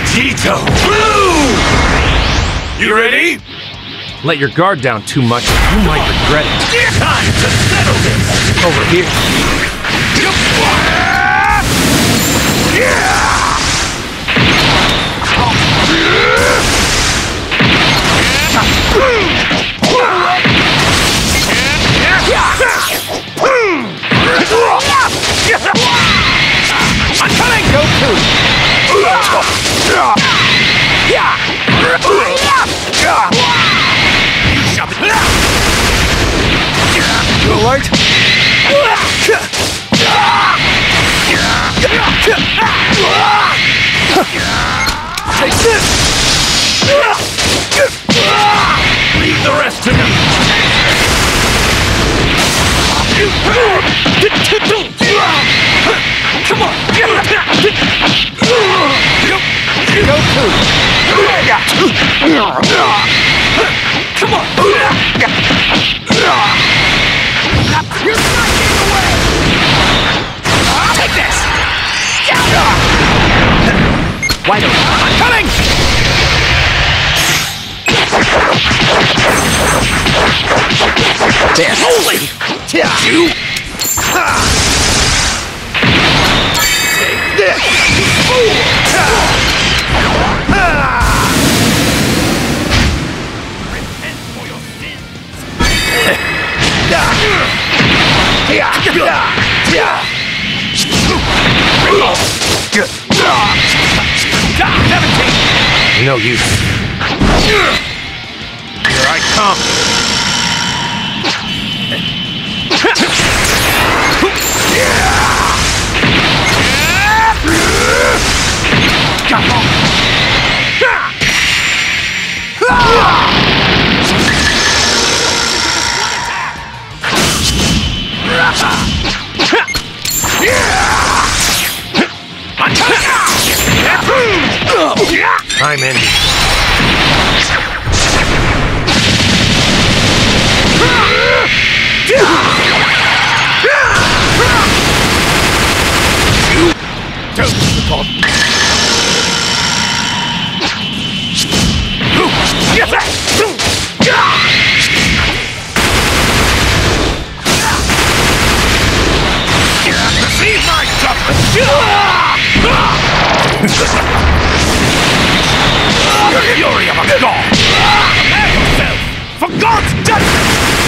Vegito! Boom! You ready? Let your guard down too much, you might regret it. Time to settle this! Over here. I'm coming! Goku! You alright? Take this! Leave the rest to me! Come on! Goku! Come on! You're not getting away! Take this! Wide open. I'm coming! There. Holy! You! Take this! Repent for your sins! No use. Here I come. I'm in. Receive my toughness! The fury of a god! Prepare yourself for God's judgment!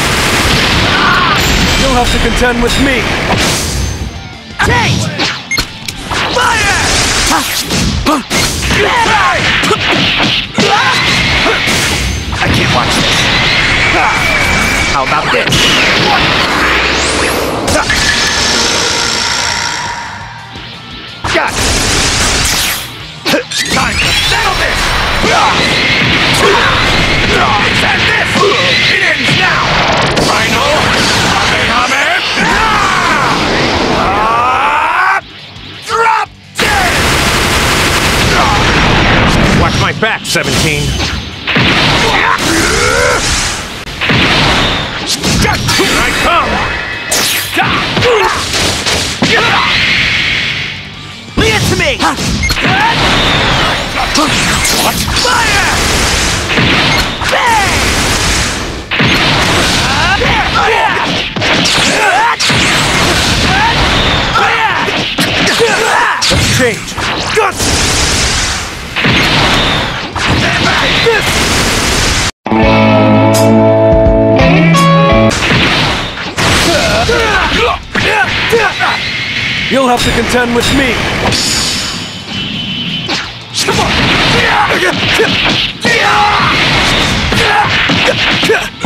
You'll have to contend with me. Change! Fire! I can't watch this. How about this? Got it. Time to settle this! And this! It ends now! Final! Drop dead! Watch my back, 17. Here I come! Leave it to me! What? Fire! Bang! Let's change. Guts! Stand back! This! You'll have to contend with me. Come on!